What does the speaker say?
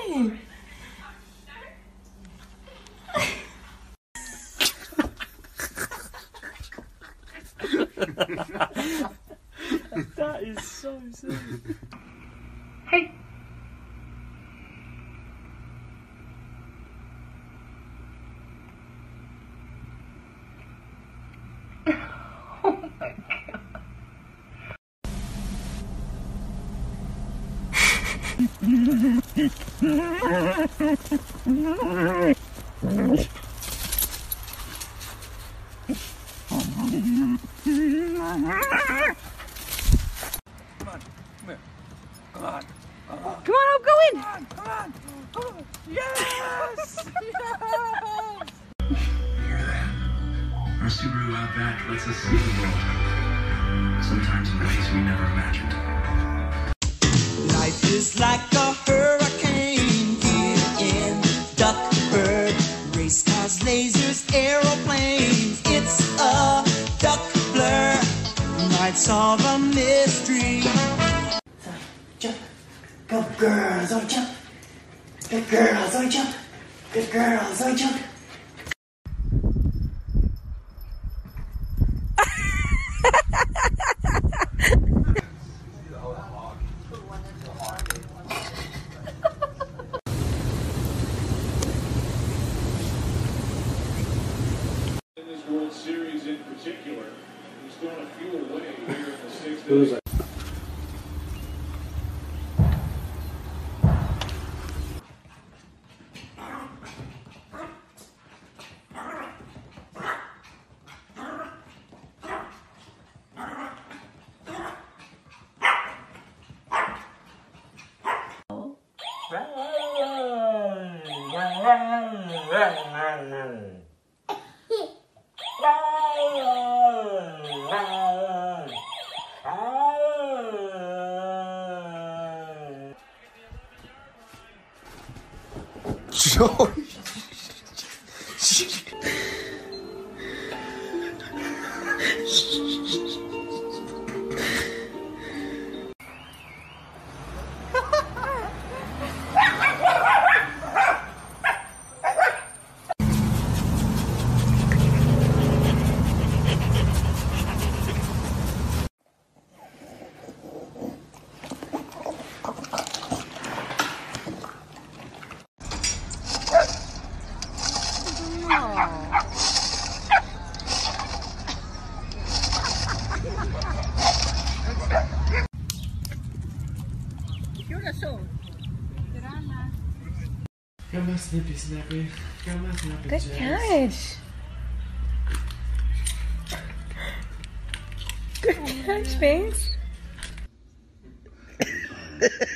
doing? That is so silly. Hey. Oh my God. Come on, I'm going! Come on! Oh, yes! Yes! Hear that? Our Subaru Outback lets us see the world. Sometimes in ways we never imagined. Life is like a hurricane here in Duckburg. Race cars, lasers, aeroplanes. It's a duck blur. Might solve a mystery. Jump. Go girls, oh jump. Good girls, oh jump. Good girls, oh jump. In this World Series in particular, he's thrown a few away here in the sixth inning. Joey. Got my snippy snappy. Got my snappy Good jazz. catch. Good catch, Banks.